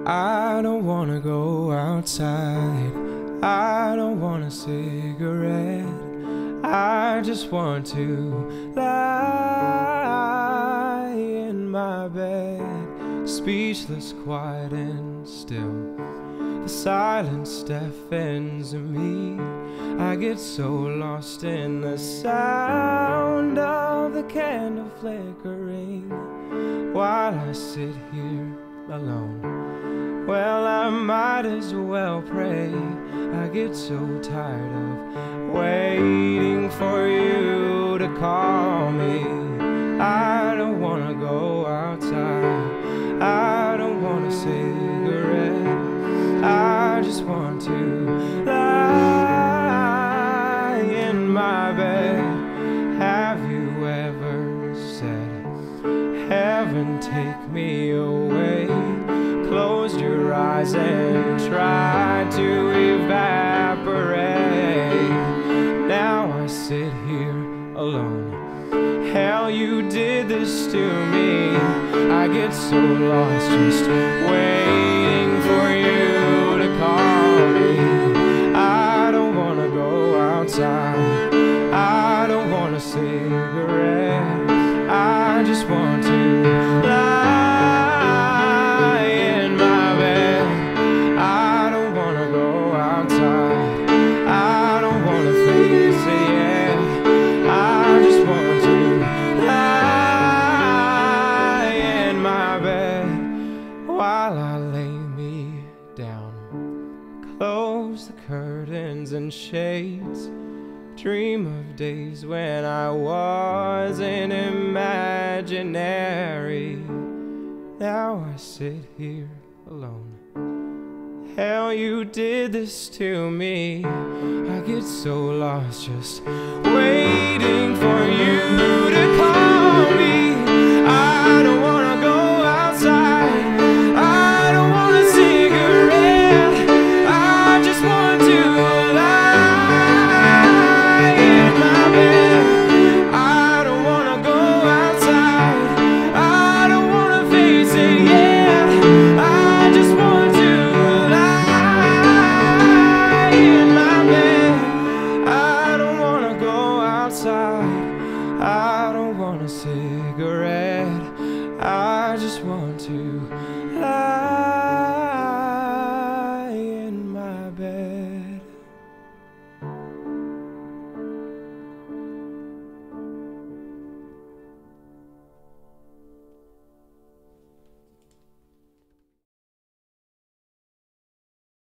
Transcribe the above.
I don't wanna go outside. I don't want a cigarette. I just want to lie in my bed, speechless, quiet and still. The silence deafens me. I get so lost in the sound of the candle flickering while I sit here alone. Well, I might as well pray. I get so tired of waiting for you to call me. I don't wanna go outside. I don't want a cigarette. I just want to lie in my bed. Have you ever said, heaven take me away? Closed your eyes and tried to evaporate. Now I sit here alone. Hell, you did this to me. I get so lost just waiting for you to call me. I don't wanna go outside. I don't want a cigarette. I just want to lie in my bed. I don't wanna go outside. I don't wanna face it yet. I just want to lie in my bed while I lay me down. Close the curtains and shades. Dream of days when I wasn't imaginary. Now I sit here alone. Hell, you did this to me. I get so lost just waiting for you to call me. I don't wanna go outside. I don't want a cigarette. I just want to lie in my bed. I don't wanna go outside. I don't wanna face it yet. I just want to lie in my bed. I don't wanna go outside. I don't want a cigarette. I just want to lie.